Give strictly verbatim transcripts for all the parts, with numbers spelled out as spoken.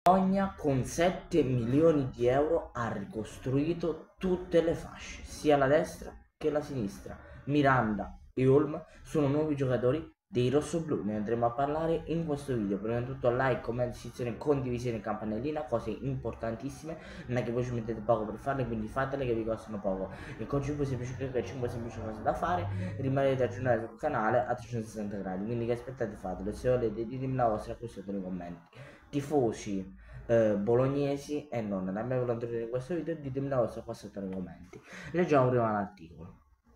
Bologna con sette milioni di euro ha ricostruito tutte le fasce, sia la destra che la sinistra. Miranda e Olm sono nuovi giocatori dei rossoblù, ne andremo a parlare in questo video. Prima di tutto like, commento, iscrizione, condivisione, campanellina, cose importantissime, non è che voi ci mettete poco per farle, quindi fatele che vi costano poco. E con cinque semplici clic e cinque semplici cose da fare, rimanete aggiornati sul canale a trecentosessanta gradi, quindi che aspettate fatelo. Se volete ditemi la vostra qui sotto nei commenti. Tifosi eh, bolognesi e non, non abbiamo voluto vedere in questo video, ditemi la vostra qua sotto nei commenti. Leggiamo prima l'articolo.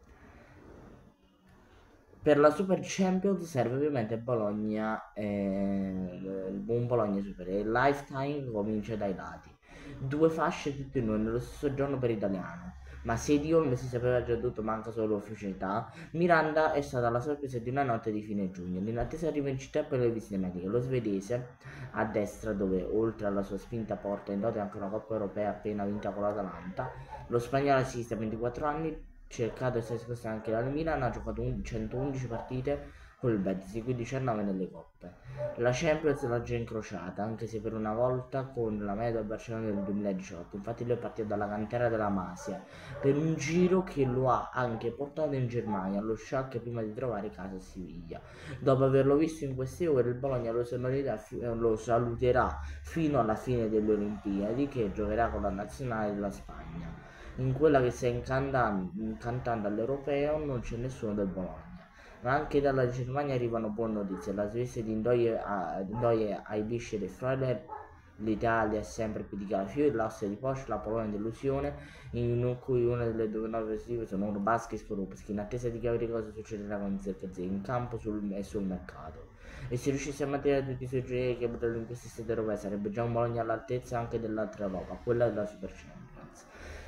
Per la Super Champions serve ovviamente Bologna, eh, un Bologna Super. Il lifetime comincia dai dati. Due fasce tutte e due nello stesso giorno per italiano. Ma se di Olm si sapeva già tutto, manca solo l'ufficialità. Miranda è stata la sorpresa di una notte di fine giugno. In attesa arriva in città per le visite mediche. Lo svedese a destra, dove oltre alla sua spinta porta in dote anche una Coppa Europea appena vinta con l'Atalanta. Lo spagnolo a sinistra, ventiquattro anni, cercato e si è spostato anche dal Milan, ha giocato centoundici partite con il Betis, di cui diciannove nelle coppe. La Champions l'ha già incrociata, anche se per una volta con la media Barcellona del duemiladiciotto. Infatti lui è partito dalla cantera della Masia, per un giro che lo ha anche portato in Germania, allo Schalke, prima di trovare casa a Siviglia. Dopo averlo visto in queste ore, il Bologna lo saluterà, lo saluterà fino alla fine delle Olimpiadi, che giocherà con la nazionale della Spagna. In quella che sta incantando, incantando all'Europeo non c'è nessuno del Bologna, ma anche dalla Germania arrivano buone notizie. La Svezia di Ndoye aibisce le Freuler, l'Italia è sempre più di Calafiori, l'Austria di Porsche, la Polonia delusione, in cui una delle due nuove positive sono Urbaschi e Skorupski. In attesa di capire cosa succederà con Zirkzee in campo sul, e sul mercato. E se riuscisse a mantenere tutti i suoi giocatori che potrebbero in questi stati europei, sarebbe già un Bologna all'altezza anche dell'altra Europa, quella della Super Champions.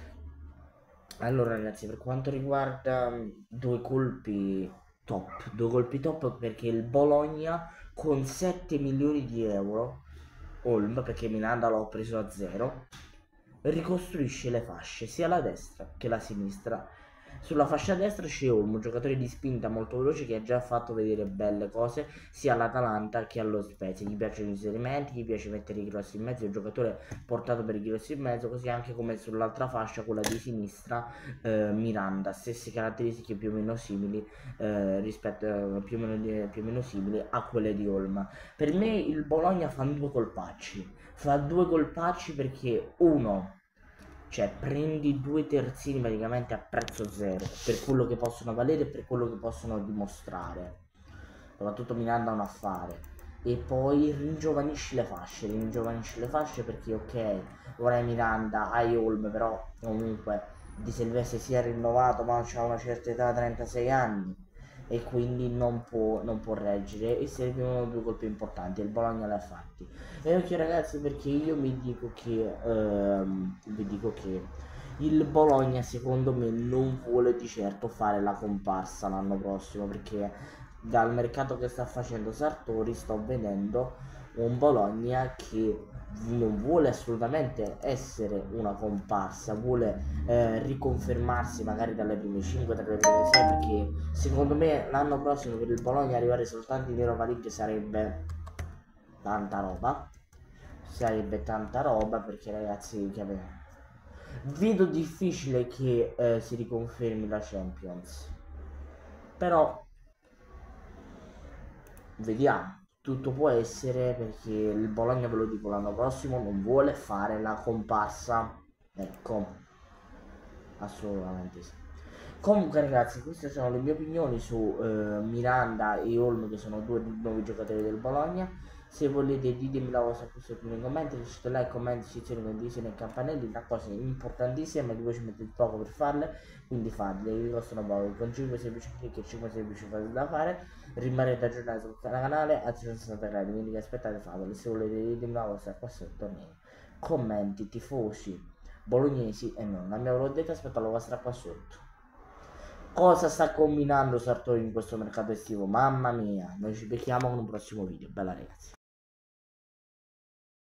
Allora ragazzi, per quanto riguarda mh, due colpi top, due colpi top perché il Bologna con sette milioni di euro, Olm, perché Miranda l'ho preso a zero, ricostruisce le fasce sia la destra che la sinistra. Sulla fascia destra c'è Olmo, un giocatore di spinta molto veloce che ha già fatto vedere belle cose sia all'Atalanta che allo Spezia. Gli piacciono gli inserimenti, gli piace mettere i cross in mezzo, è un giocatore portato per i cross in mezzo, così anche come sull'altra fascia, quella di sinistra, eh, Miranda, stesse caratteristiche più o meno simili eh, rispetto eh, più, o meno, più o meno simili a quelle di Olma. Per me il Bologna fa due colpacci, fa due colpacci perché uno, cioè prendi due terzini praticamente a prezzo zero per quello che possono valere e per quello che possono dimostrare, soprattutto Miranda ha un affare, e poi ringiovanisci le fasce ringiovanisci le fasce perché ok, ora è Miranda, hai Olm, però comunque Di Silvestri si è rinnovato ma ha una certa età, trentasei anni, e quindi non può, non può reggere e servivano due colpi importanti e il Bologna l'ha fatti. E occhio ragazzi, perché io mi dico che ehm, vi dico che il Bologna secondo me non vuole di certo fare la comparsa l'anno prossimo, perché dal mercato che sta facendo Sartori sto vedendo un Bologna che non vuole assolutamente essere una comparsa, vuole eh, riconfermarsi magari dalle prime cinque, tra le prime sei, perché secondo me l'anno prossimo per il Bologna arrivare soltanto in Europa League sarebbe tanta roba, sarebbe tanta roba perché ragazzi, che vedo difficile che eh, si riconfermi la Champions, però vediamo, tutto può essere, perché il Bologna, ve lo dico, l'anno prossimo non vuole fare la comparsa, ecco, assolutamente sì. Comunque ragazzi, queste sono le mie opinioni su eh, Miranda e Olmo, che sono due nuovi giocatori del Bologna. Se volete ditemi la vostra qui sotto nei commenti, lasciate like, commenti, iscrizione, condivisione e campanelli, una cosa importantissima, ma che voi ci mettete poco per farle, quindi fatele, vi costano poco, con cinque semplici clic e cinque semplici cose da fare, rimanete aggiornati sul canale a trecentosessanta gradi, quindi che aspettate fatelo. Se volete ditemi la vostra qua sotto nei commenti, tifosi bolognesi e non, abbiamo detto, aspetto la vostra qua sotto. Cosa sta combinando Sartori in questo mercato estivo? Mamma mia, noi ci becchiamo con un prossimo video. Bella ragazzi.